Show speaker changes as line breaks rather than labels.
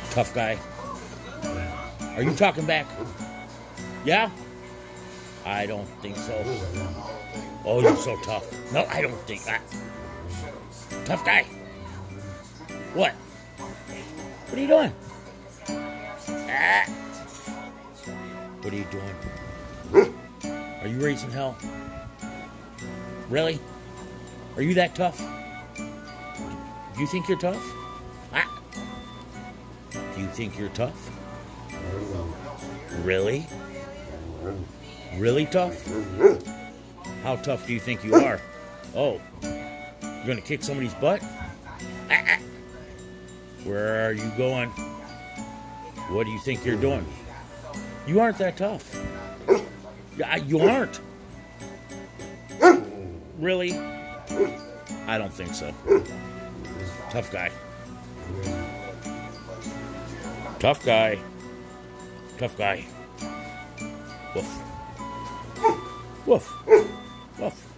Tough guy. Are you talking back? Yeah? I don't think so. Oh, you're so tough. No, I don't think that. Tough guy. What? What are you doing? Ah. What are you doing? Are you raising hell? Really? Are you that tough? Do you think you're tough? Ah. Do you think you're tough? Really? Really tough? How tough do you think you are? Oh, you're gonna kick somebody's butt? Ah, ah. Where are you going? What do you think you're doing? You aren't that tough. You aren't. Really? I don't think so. Tough guy. Tough guy. Tough guy. Woof. Woof. Woof.